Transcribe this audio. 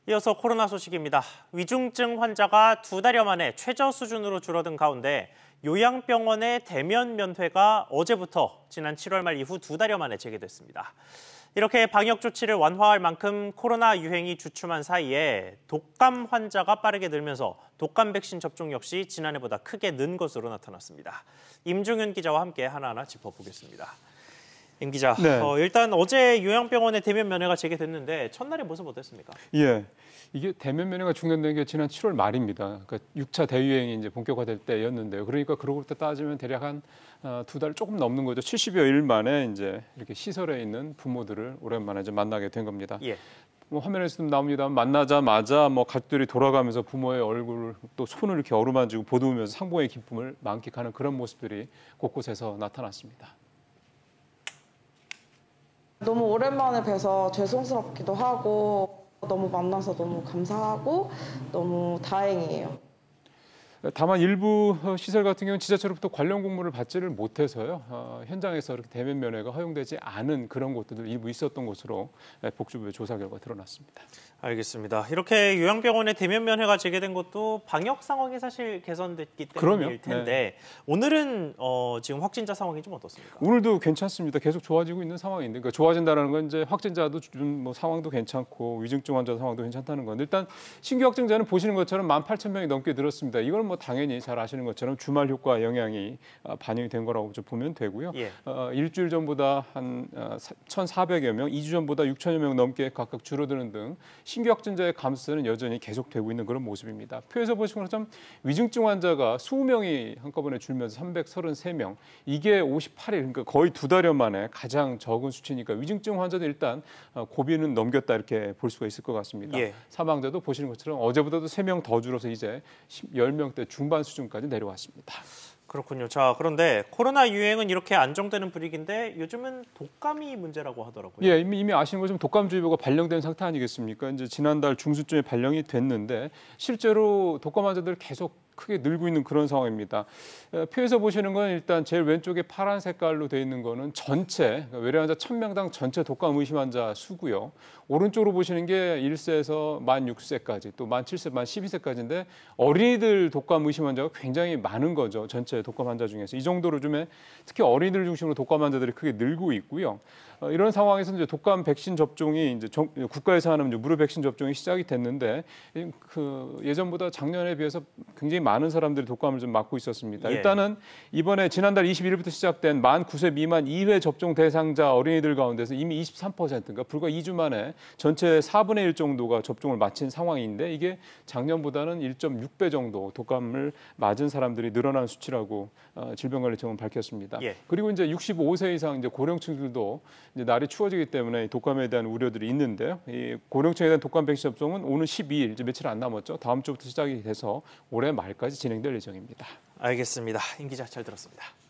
이어서 코로나 소식입니다. 위중증 환자가 2달여 만에 최저 수준으로 줄어든 가운데 요양병원의 대면 면회가 어제부터 지난 7월 말 이후 2달여 만에 재개됐습니다. 이렇게 방역 조치를 완화할 만큼 코로나 유행이 주춤한 사이에 독감 환자가 빠르게 늘면서 독감 백신 접종 역시 지난해보다 크게 는 것으로 나타났습니다. 임중윤 기자와 함께 하나하나 짚어보겠습니다. 임 기자, 네. 일단 어제 요양병원의 대면 면회가 재개됐는데 첫날의 모습 어땠습니까? 예, 이게 대면 면회가 중단된 게 지난 7월 말입니다. 그러니까 6차 대유행이 이제 본격화될 때였는데요. 그러니까 그로부터 따지면 대략 한 2달 조금 넘는 거죠. 70여 일 만에 이제 이렇게 시설에 있는 부모들을 오랜만에 좀 만나게 된 겁니다. 예. 화면에서도 나옵니다만 만나자마자 가족들이 돌아가면서 부모의 얼굴 또 손을 이렇게 어루만지고 보듬으면서 상봉의 기쁨을 만끽하는 그런 모습들이 곳곳에서 나타났습니다. 너무 오랜만에 뵈서 죄송스럽기도 하고 너무 만나서 너무 감사하고 너무 다행이에요. 다만 일부 시설 같은 경우는 지자체로부터 관련 공문을 받지를 못해서요. 현장에서 이렇게 대면 면회가 허용되지 않은 그런 곳들도 일부 있었던 것으로 복지부의 조사 결과 드러났습니다. 알겠습니다. 이렇게 요양병원의 대면 면회가 재개된 것도 방역 상황이 사실 개선됐기 때문일 텐데 네. 오늘은 지금 확진자 상황이 좀 어떻습니까? 오늘도 괜찮습니다. 계속 좋아지고 있는 상황인데, 그러니까 좋아진다는 건 이제 확진자도 상황도 괜찮고 위중증 환자 상황도 괜찮다는 건데, 일단 신규 확진자는 보시는 것처럼 18,000명이 넘게 늘었습니다. 이건 당연히 잘 아시는 것처럼 주말 효과 영향이 반영이 된 거라고 좀 보면 되고요. 예. 일주일 전보다 한 1,400여 명, 2주 전보다 6,000여 명 넘게 각각 줄어드는 등 신규 확진자의 감소는 여전히 계속되고 있는 그런 모습입니다. 표에서 보시는 것처럼 위중증 환자가 20명이 한꺼번에 줄면서 333명, 이게 58일, 그러니까 거의 2달여 만에 가장 적은 수치니까 위중증 환자도 일단 고비는 넘겼다 이렇게 볼 수가 있을 것 같습니다. 예. 사망자도 보시는 것처럼 어제보다도 3명 더 줄어서 이제 10명대 중반 수준까지 내려왔습니다. 그렇군요. 자, 그런데 코로나 유행은 이렇게 안정되는 분위기인데 요즘은 독감이 문제라고 하더라고요. 예, 이미 아시는 것처럼 독감주의보가 발령된 상태 아니겠습니까? 이제 지난달 중순쯤에 발령이 됐는데 실제로 독감 환자들 계속 크게 늘고 있는 그런 상황입니다. 표에서 보시는 건 일단 제일 왼쪽에 파란 색깔로 되어 있는 거는 전체 외래 환자 1,000명당 전체 독감 의심 환자 수고요. 오른쪽으로 보시는 게 1세에서 만 6세까지 또 만 7세, 만 12세까지인데 어린이들 독감 의심 환자가 굉장히 많은 거죠. 전체 독감 환자 중에서. 이 정도로 좀 특히 어린이들 중심으로 독감 환자들이 크게 늘고 있고요. 이런 상황에서 이제 독감 백신 접종이 이제 국가에서 하는 무료 백신 접종이 시작이 됐는데 예전보다 작년에 비해서 굉장히 많은 사람들이 독감을 좀 맞고 있었습니다. 예. 일단은 이번에 지난달 21일부터 시작된 만 9세 미만 2회 접종 대상자 어린이들 가운데서 이미 23%가 불과 2주 만에 전체 4분의 1 정도가 접종을 마친 상황인데 이게 작년보다는 1.6배 정도 독감을 맞은 사람들이 늘어난 수치라고 질병관리청은 밝혔습니다. 예. 그리고 이제 65세 이상 이제 고령층들도 이제 날이 추워지기 때문에 독감에 대한 우려들이 있는데요. 이 고령층에 대한 독감 백신 접종은 오는 12일, 이제 며칠 안 남았죠. 다음 주부터 시작이 돼서 올해 말까지 진행될 예정입니다. 알겠습니다. 임 기자 잘 들었습니다.